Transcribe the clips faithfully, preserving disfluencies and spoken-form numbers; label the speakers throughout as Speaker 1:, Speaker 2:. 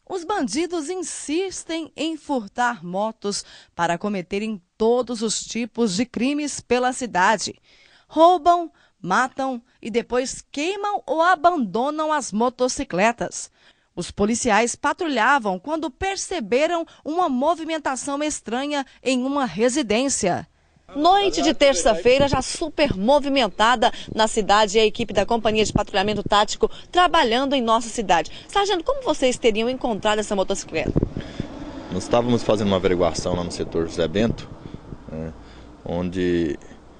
Speaker 1: Os bandidos insistem em furtar motos para cometerem todos os tipos de crimes pela cidade. Roubam, matam e depois queimam ou abandonam as motocicletas. Os policiais patrulhavam quando perceberam uma movimentação estranha em uma residência. Noite de terça-feira já super movimentada na cidade e a equipe da Companhia de Patrulhamento Tático trabalhando em nossa cidade. Sargento, como vocês teriam encontrado essa motocicleta?
Speaker 2: Nós estávamos fazendo uma averiguação lá no setor José Bento, né, onde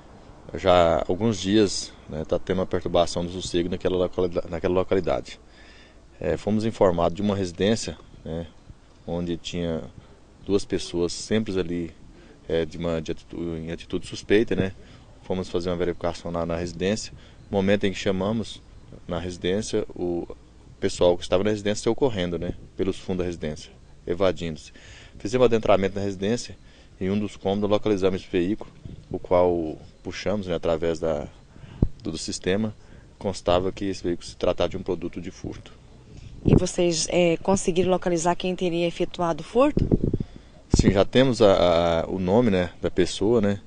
Speaker 2: já há alguns dias está, né, tendo uma perturbação do sossego naquela localidade. Naquela localidade. É, fomos informados de uma residência, né, onde tinha duas pessoas sempre ali é, de uma, de atitude, em atitude suspeita, né? Fomos fazer uma verificação na, na residência. No momento em que chamamos na residência, o pessoal que estava na residência saiu correndo, né, pelos fundos da residência, evadindo-se. Fizemos adentramento na residência e em um dos cômodos localizamos esse veículo, o qual puxamos, né, através da, do, do sistema. Constava que esse veículo se tratava de um produto de furto.
Speaker 1: E vocês é, conseguiram localizar quem teria efetuado o furto?
Speaker 2: Sim, já temos a, a, o nome, né, da pessoa, né?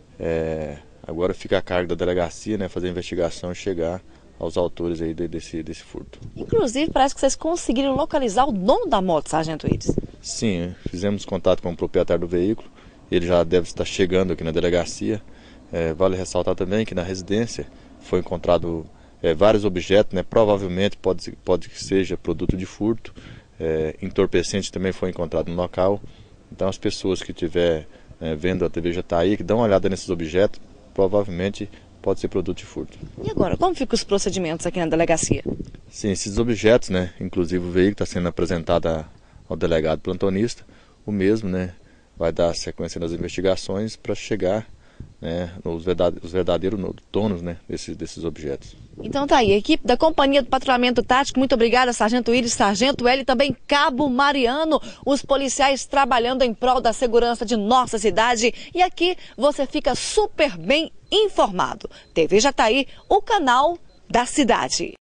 Speaker 2: É, agora fica a cargo da delegacia, né, fazer a investigação e chegar aos autores aí desse, desse furto.
Speaker 1: Inclusive, parece que vocês conseguiram localizar o dono da moto, Sargento Iris.
Speaker 2: Sim, fizemos contato com o proprietário do veículo. Ele já deve estar chegando aqui na delegacia. É, vale ressaltar também que na residência foi encontrado é, vários objetos, né? Provavelmente pode, pode que seja produto de furto. É, entorpecente também foi encontrado no local. Então as pessoas que estiver é, vendo a T V Jataí, que dão uma olhada nesses objetos, provavelmente pode ser produto de furto.
Speaker 1: E agora, como ficam os procedimentos aqui na delegacia?
Speaker 2: Sim, esses objetos, né, inclusive o veículo está sendo apresentado a, ao delegado plantonista, o mesmo, né, vai dar sequência nas investigações para chegar, né, nos verdadeiros, os verdadeiros donos, né, desses, desses objetos.
Speaker 1: Então tá aí, a equipe da Companhia do Patrulhamento Tático, muito obrigada, Sargento Iris, Sargento L e também Cabo Mariano, os policiais trabalhando em prol da segurança de nossa cidade. E aqui você fica super bem informado. T V Jataí, o canal da cidade.